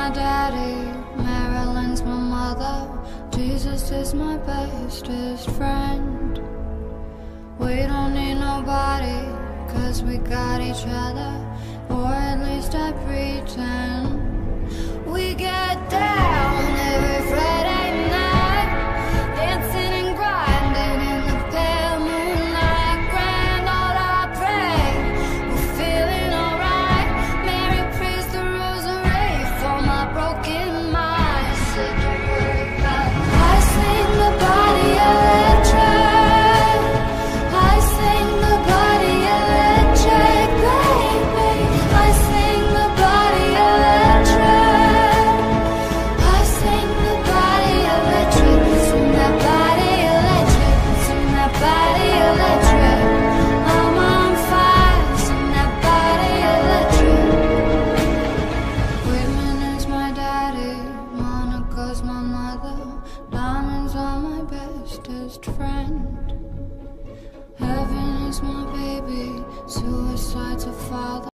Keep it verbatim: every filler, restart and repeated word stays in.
my daddy, Marilyn's my mother, Jesus is my bestest friend. We don't need nobody, cause we got each other, or at least I pretend. We get down every Friday night, dancing and grinding in the pale moonlight. Grand all I pray, we're feeling alright. Mary prays the rosary for my broken mind. Said don't worry about it. I sing the body electric, I sing the body electric, baby. I sing the body electric, I sing the body electric. Sing that body electric, sing that body electric. I'm on fire, sing that body electric. Whitman is my daddy, Monica's my mother, diamonds are my bestest friend. Heaven is my baby, suicide's a father.